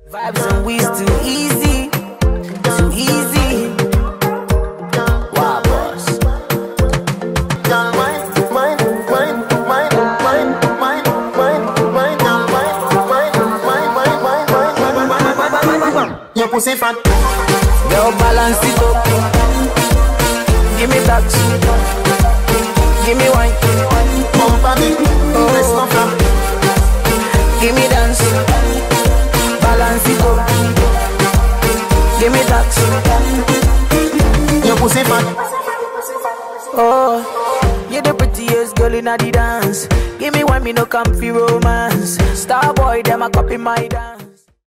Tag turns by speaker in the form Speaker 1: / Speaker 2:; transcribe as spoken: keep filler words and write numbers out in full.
Speaker 1: Vibes and we's too easy, too easy. Wow, boss.
Speaker 2: Girl, mine, mine, mine, mine, mine, mine, mine, mine, girl, mine, mine, mine, mine, mine, mine, mine, mine, mine, mine. Your pussy fat.
Speaker 1: Girl, balance it up. Give me that. Give me wine.
Speaker 2: Bump a bit. Let's go from.
Speaker 1: Give me dance. Balance it up. Give me that.
Speaker 2: Your pussy fat.
Speaker 1: Oh, you're the prettiest girl in the dance. Give me one, me no comfy romance. Star boy, them a copy my dance.